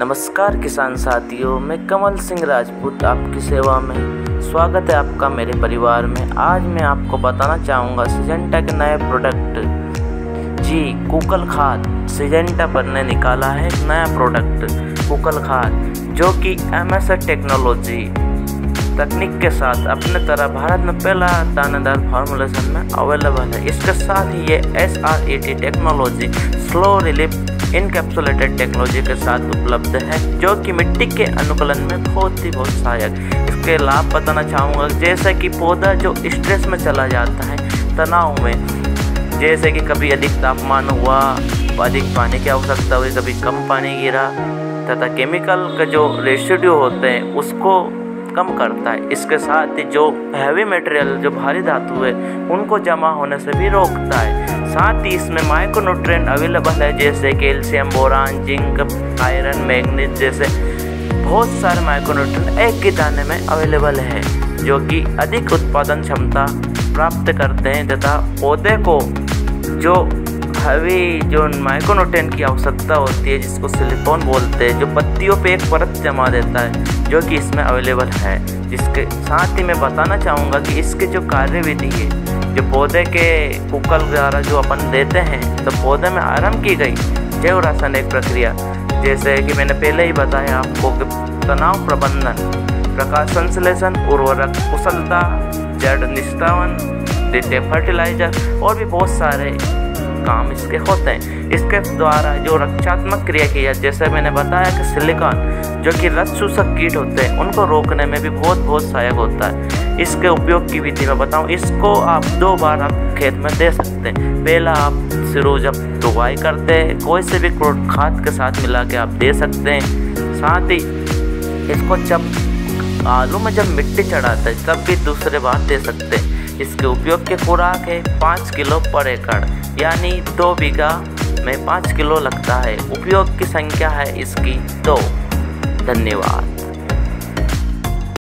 नमस्कार किसान साथियों, मैं कमल सिंह राजपूत आपकी सेवा में। स्वागत है आपका मेरे परिवार में। आज मैं आपको बताना चाहूँगा सिजेंटा के नए प्रोडक्ट जी कूकल खाद। सिजेंटा पर ने निकाला है एक नया प्रोडक्ट कूकल खाद, जो कि MS टेक्नोलॉजी तकनीक के साथ अपने तरह भारत में पहला दानेदार फॉर्मुलेशन में अवेलेबल है। इसके साथ ही ये SRET technology slow relief encapsulated technology के साथ उपलब्ध है, जो कि मिट्टी के अनुकूलन में बहुत सहायक। इसके लाभ बताना चाहूँगा, जैसे कि पौधा जो स्ट्रेस में चला जाता है, तनाव में, जैसे कि कभी अधिक तापमान हुआ, अधिक पानी की आवश्यकता हुई, कभी कम पानी गिरा, तथा केमिकल का जो रेसिड्यू होते हैं उसको कम करता है। इसके साथ ही जो हैवी मटेरियल, जो भारी धातु है, उनको जमा होने से भी रोकता है। साथ ही इसमें माइक्रोन्यूट्रिएंट अवेलेबल है, जैसे calcium, boron, zinc, iron, manganese जैसे बहुत सारे माइक्रोन्यूट्रिएंट एक ही दाने में अवेलेबल है, जो कि अधिक उत्पादन क्षमता प्राप्त करते हैं तथा पौधे को जो हैवी जो माइक्रोन्यूट्रिएंट की आवश्यकता होती है, जिसको सिलिकॉन बोलते हैं, जो पत्तियों पे एक परत जमा देता है, जो कि इसमें अवेलेबल है। जिसके साथ ही मैं बताना चाहूँगा कि इसके जो कार्यविधि है, जो पौधे के कूकल द्वारा जो अपन देते हैं, तो पौधे में आरंभ की गई जैव रासायनिक प्रक्रिया, जैसे कि मैंने पहले ही बताया आपको कि तनाव प्रबंधन, प्रकाश संश्लेषण, उर्वरक कुशलता, जड़ निष्ठावन, फर्टिलाइजर और भी बहुत सारे काम इसके होते हैं। इसके द्वारा जो रक्षात्मक क्रिया की है, जैसे मैंने बताया कि सिलिकॉन जो कि रस शोषक कीट होते हैं, उनको रोकने में भी बहुत सहायक होता है। इसके उपयोग की विधि में बताऊं, इसको आप 2 बार आप खेत में दे सकते हैं। पहला आप शुरू जब बुवाई करते हैं, कोई से भी खाद के साथ मिला के आप दे सकते हैं। साथ ही इसको जब आलू में जब मिट्टी चढ़ाते हैं, तब भी दूसरे बार दे सकते हैं। इसके उपयोग की खुराक है 5 किलो पर एकड़, यानी 2 बीघा में 5 किलो लगता है। उपयोग की संख्या है इसकी 2। धन्यवाद।